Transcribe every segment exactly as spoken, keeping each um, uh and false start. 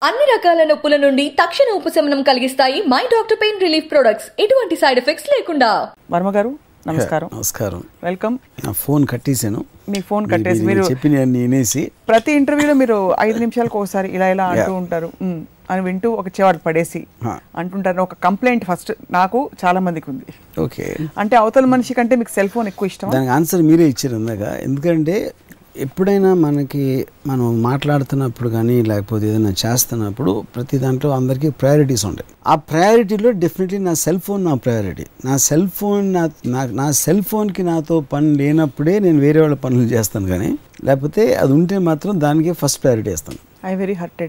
అన్ని రకాల నొప్పుల నుండి తక్షణ ఉపశమనం కలిగిస్తాయి my doctor pain relief products. ఎటువంటి సైడ్ ఎఫెక్ట్స్ లేకుండా. వర్మ గారు నమస్కారం. నమస్కారం. వెల్కమ్. నా ఫోన్ కట్టేసాను. మీ ఫోన్ కట్టేసి మీరు చెప్పిన నేనేసి ప్రతి ఇంటర్వ్యూలో మీరు ఐదు నిమిషాలకు ఒకసారి ఇలా ఇలా అంటూ ఉంటారు అని వింటూ ఒక చెవాడు పడేసి అంటుంటారు. ఒక కంప్లైంట్ ఫస్ట్ నాకు చాలా మందికి ఉంది. ఓకే, అంటే అవతల మనిషి కంటే మీకు సెల్ ఫోన్ ఎక్కువ ఇష్టం? దానికి ఆన్సర్ మీరే ఇచ్చారు ఇందాక. ఎందుకంటే ఎప్పుడైనా మనకి మనం మాట్లాడుతున్నప్పుడు కానీ లేకపోతే ఏదైనా చేస్తున్నప్పుడు ప్రతి దాంట్లో అందరికీ ప్రయారిటీస్ ఉంటాయి. ఆ ప్రయారిటీలో డెఫినెట్లీ నా సెల్ ఫోన్ నా ప్రయారిటీ. నా సెల్ ఫోన్ నా నా సెల్ ఫోన్కి నాతో పని లేనప్పుడే నేను వేరే వాళ్ళ పనులు చేస్తాను, కానీ లేకపోతే అది ఉంటే మాత్రం దానికే ఫస్ట్ ప్రయారిటీ ఇస్తాను. I very hurted.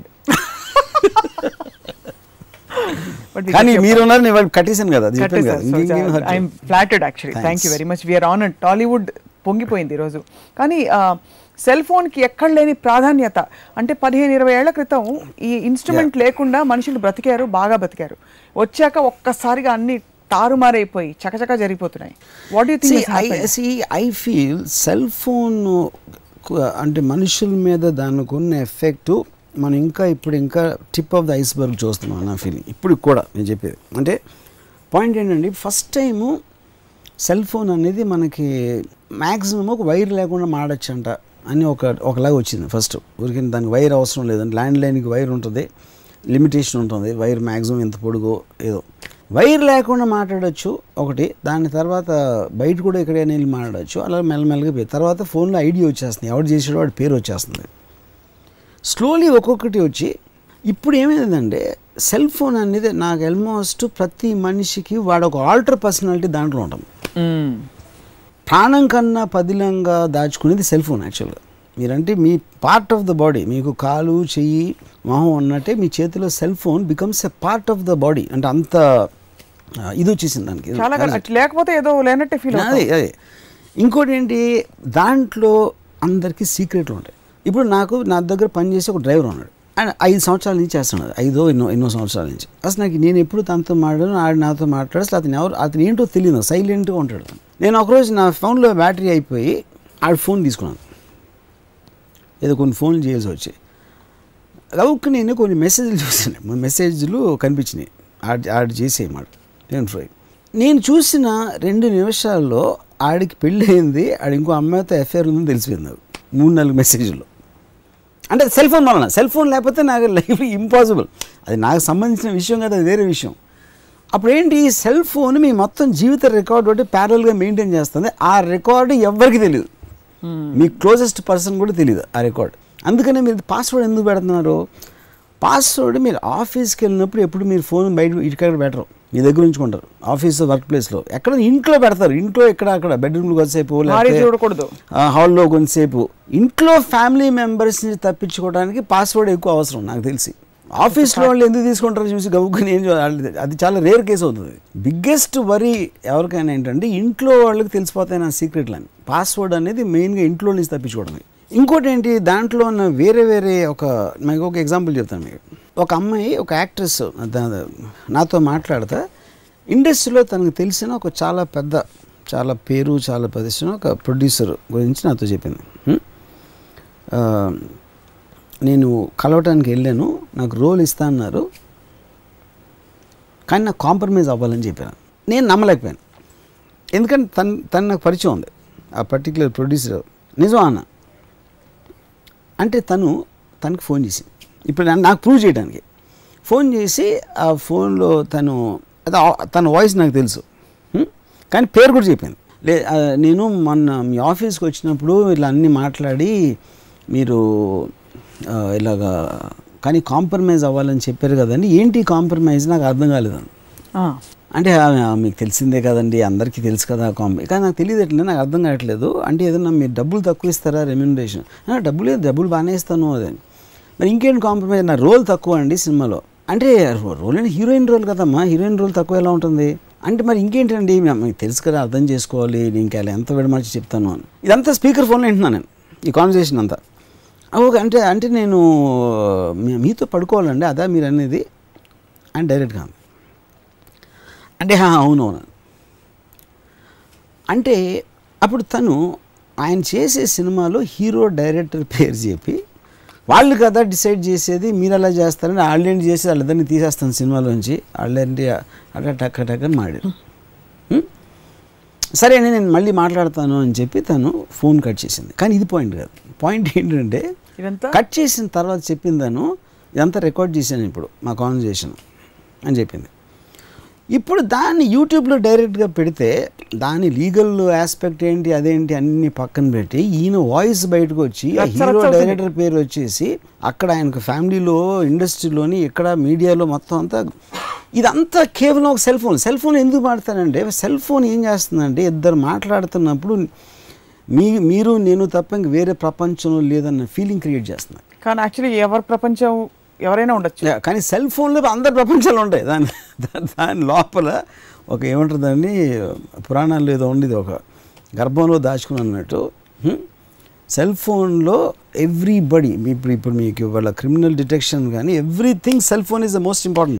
కానీ మీరు ఉన్నారు, నేను వాళ్ళు కట్టేసాను కదా. I'm flattered actually. Thank you very much. We are on Tollywood పొంగిపోయింది ఈరోజు. కానీ సెల్ ఫోన్కి ఎక్కడ లేని ప్రాధాన్యత. అంటే పదిహేను ఇరవై ఏళ్ల క్రితం ఈ ఇన్స్ట్రుమెంట్ లేకుండా మనుషులు బ్రతికారు, బాగా బ్రతికారు. వచ్చాక ఒక్కసారిగా అన్ని తారుమారైపోయి చకచకా జరిగిపోతున్నాయి. What you think? I feel cell phone అంటే మనుషుల మీద దానికి ఉన్న ఎఫెక్ట్ మనం ఇంకా ఇప్పుడు ఇంకా టిప్ ఆఫ్ ద ఐస్బర్గ్ చూస్తున్నాం నా ఫీలింగ్. ఇప్పుడు కూడా నేను చెప్పేది అంటే పాయింట్ ఏంటంటే, ఫస్ట్ టైము సెల్ ఫోన్ అనేది మనకి మ్యాక్సిమం ఒక వైర్ లేకుండా మాడచ్చు అంట అని ఒక ఒకలాగా వచ్చింది ఫస్ట్. ఊరికి దానికి వైర్ అవసరం లేదండి. ల్యాండ్ లైన్కి వైర్ ఉంటుంది, లిమిటేషన్ ఉంటుంది. వైర్ మ్యాక్సిమం ఎంత పొడుగో ఏదో వైర్ లేకుండా మాట్లాడచ్చు ఒకటి. దాని తర్వాత బయట కూడా ఎక్కడైనా వెళ్ళి మాట్లాడచ్చు. అలా మెల్లమెల్లగా పోయి తర్వాత ఫోన్లో ఐడియా వచ్చేస్తుంది, ఎవరు చేసాడో వాడి పేరు వచ్చేస్తుంది. స్లోలీ ఒక్కొక్కటి వచ్చి ఇప్పుడు ఏమైందంటే సెల్ ఫోన్ అనేది నాకు ఆల్మోస్ట్ ప్రతి మనిషికి వాడు ఒక ఆల్టర్ పర్సనాలిటీ దాంట్లో ఉంటాం. ప్రాణం కన్నా పదిలంగా దాచుకునేది సెల్ ఫోన్ యాక్చువల్గా. మీరంటే మీ పార్ట్ ఆఫ్ ద బాడీ, మీకు కాలు చెయ్యి మొహం ఉన్నట్టే మీ చేతిలో cell phone becomes a part of the body. అంటే అంత ఇది వచ్చేసింది దానికి. లేకపోతే ఏదో లేనట్టే ఫీల్. అదే అదే ఇంకోటి ఏంటి, దాంట్లో అందరికీ సీక్రెట్లు ఉంటాయి. ఇప్పుడు నాకు నా దగ్గర పనిచేసే ఒక డ్రైవర్ ఉన్నాడు. ఆయన ఐదు సంవత్సరాల నుంచి చేస్తున్నాడు, ఐదో ఎన్నో ఎన్నో సంవత్సరాల నుంచి. అసలు నాకు నేను ఎప్పుడు తనతో మాట్లాడాను, ఆడు నాతో మాట్లాడు, అసలు అతను ఎవరు అతను ఏంటో తెలియదు, సైలెంట్గా ఉంటాడు. నేను ఒకరోజు నా ఫోన్లో బ్యాటరీ అయిపోయి ఆడు ఫోన్ తీసుకున్నాను. ఏదో కొన్ని ఫోన్లు చేయాల్సి వచ్చి లవ్కి నేను కొన్ని మెసేజ్లు చూసాను. మెసేజ్లు కనిపించినాయి ఆడి ఆడు చేసేయమాట. నేను ఫ్రై నేను చూసిన రెండు నిమిషాల్లో ఆడికి పెళ్ళి అయింది, ఆడు ఇంకో అమ్మాయితో ఎఫ్ఐఆర్ ఉందని తెలిసిపోయింది నాకు మూడు నాలుగు మెసేజ్లో. అంటే సెల్ ఫోన్ వలన. సెల్ ఫోన్ లేకపోతే నాకు లైఫ్ ఇంపాసిబుల్. అది నాకు సంబంధించిన విషయం కదా, అది వేరే విషయం. అప్పుడు ఏంటి, సెల్ ఫోన్ మీ మొత్తం జీవిత రికార్డు ఒకటి ప్యారల్గా మెయింటైన్ చేస్తుంది. ఆ రికార్డు ఎవరికి తెలియదు, మీ క్లోజెస్ట్ పర్సన్ కూడా తెలియదు ఆ రికార్డ్. అందుకనే మీరు పాస్వర్డ్ ఎందుకు పెడుతున్నారు? పాస్వర్డ్ మీరు ఆఫీస్కి వెళ్ళినప్పుడు ఎప్పుడు మీరు ఫోన్ బయట ఇక్కడ పెట్టరు, మీ దగ్గర ఉంచుకుంటారు. ఆఫీస్ వర్క్ ప్లేస్లో ఎక్కడ ఇంట్లో పెడతారు. ఇంట్లో ఎక్కడ అక్కడ బెడ్రూమ్లో కొంతసేపు, చూడకూడదు హాల్లో కొంతసేపు. ఇంట్లో ఫ్యామిలీ మెంబర్స్ని తప్పించుకోవడానికి పాస్వర్డ్ ఎక్కువ అవసరం నాకు తెలిసి. ఆఫీస్లో వాళ్ళు ఎందుకు తీసుకుంటారో చూసి గబుక్కుని ఏం అది చాలా రేర్ కేసు అవుతుంది. బిగ్గెస్ట్ వరీ ఎవరికైనా ఏంటంటే ఇంట్లో వాళ్ళకి తెలిసిపోతాయి నా సీక్రెట్లని. పాస్వర్డ్ అనేది మెయిన్గా ఇంట్లో నుంచి తప్పించుకోవడమే. ఇంకోటి ఏంటి, దాంట్లో ఉన్న వేరే వేరే ఒక మీకు ఒక ఎగ్జాంపుల్ చెప్తాను మీకు. ఒక అమ్మాయి, ఒక యాక్ట్రెస్ నాతో మాట్లాడతా ఇండస్ట్రీలో తనకు తెలిసిన ఒక చాలా పెద్ద, చాలా పేరు, చాలా ప్రతిష్ట ఒక ప్రొడ్యూసర్ గురించి నాతో చెప్పింది. నేను కలవటానికి వెళ్ళాను, నాకు రోల్ ఇస్తా అన్నారు, కానీ నాకు కాంప్రమైజ్ అవ్వాలని చెప్పాను. నేను నమ్మలేకపోయాను, ఎందుకంటే తను తను నాకు పరిచయం ఉంది ఆ పర్టికులర్ ప్రొడ్యూసర్. నిజం అన్న అంటే తను తనకి ఫోన్ చేసి ఇప్పుడు నాకు ప్రూవ్ చేయడానికి ఫోన్ చేసి ఆ ఫోన్లో తను అది తన వాయిస్ నాకు తెలుసు, కానీ పేరు కూడా చెప్పింది. లే నేను మొన్న మీ ఆఫీస్కి వచ్చినప్పుడు ఇలా అన్నీ మాట్లాడి మీరు ఇలాగా కానీ కాంప్రమైజ్ అవ్వాలని చెప్పారు కదండి, ఏంటి కాంప్రమైజ్ నాకు అర్థం కాలేదండి. అంటే మీకు తెలిసిందే కదండి, అందరికీ తెలుసు కదా కాంప్ర కానీ నాకు తెలియదు ఎట్లా, నాకు అర్థం కావట్లేదు. అంటే ఏదన్నా మీరు డబ్బులు తక్కువ ఇస్తారా రెమ్యూనరేషన్? డబ్బులు డబ్బులు బాగానే ఇస్తాను అదని. మరి ఇంకేంటి కాంప్రమైజ్? నా రోల్ తక్కువ అండి సినిమాలో. అంటే రోల్ అంటే హీరోయిన్ రోల్ కదమ్మా, హీరోయిన్ రోల్ తక్కువ ఎలా ఉంటుంది అంటే మరి ఇంకేంటండి మీకు తెలుసు కదా, అర్థం చేసుకోవాలి, ఇంకా ఎంత విడమర్చి చెప్తాను అని. ఇదంతా స్పీకర్ ఫోన్లో వింటున్నాను నేను ఈ కాన్వర్సేషన్ అంతా. ఓకే అంటే అంటే నేను మీతో పడుకోవాలండి అదా మీరు అనేది అని డైరెక్ట్గా అంటే అవునవును అంటే అప్పుడు తను ఆయన చేసే సినిమాలో హీరో డైరెక్టర్ పేరు చెప్పి వాళ్ళు కదా డిసైడ్ చేసేది, మీరు అలా చేస్తారని వాళ్ళేంటి చేసి వాళ్ళిద్దరిని తీసేస్తాను సినిమాలోంచి, వాళ్ళేంటి అట్లా టక్క టక్కని మాడారు. సరే నేను మళ్ళీ మాట్లాడతాను అని చెప్పి తను ఫోన్ కట్ చేసింది. కానీ ఇది పాయింట్ కాదు. పాయింట్ ఏంటంటే కట్ చేసిన తర్వాత చెప్పింది తను, ఇదంతా రికార్డ్ చేశాను ఇప్పుడు మా కాన్వర్జేషన్ అని చెప్పింది. ఇప్పుడు దాన్ని యూట్యూబ్లో డైరెక్ట్గా పెడితే దాని లీగల్ ఆస్పెక్ట్ ఏంటి అదేంటి అన్ని పక్కన పెట్టి ఈయన వాయిస్ బయటకు వచ్చి ఆ హీరో డైరెక్టర్ పేరు వచ్చేసి అక్కడ ఆయనకు ఫ్యామిలీలో ఇండస్ట్రీలోని ఇక్కడ మీడియాలో మొత్తం అంతా ఇదంతా కేవలం ఒక సెల్ ఫోన్. సెల్ ఫోన్ ఎందుకు వాడతానంటే సెల్ ఫోన్ ఏం చేస్తుందంటే ఇద్దరు మాట్లాడుతున్నప్పుడు మీ మీరు నేను తప్ప ఇంక వేరే ప్రపంచంలో లేదన్న ఫీలింగ్ క్రియేట్ చేస్తుంది. కానీ యాక్చువల్లీ ఎవరి ప్రపంచం ఎవరైనా ఉండొచ్చు, కానీ సెల్ ఫోన్లో అందరి ప్రపంచాలు ఉంటాయి. దాని దాని లోపల ఒక ఏమంటారు దాన్ని పురాణాల్లో ఏదో ఉండేది, ఒక గర్భంలో దాచుకుని అన్నట్టు సెల్ ఫోన్లో ఎవ్రీబడి ఇప్పుడు ఇప్పుడు మీకు వాళ్ళ క్రిమినల్ డిటెక్షన్ కానీ everything cell phone is the most important.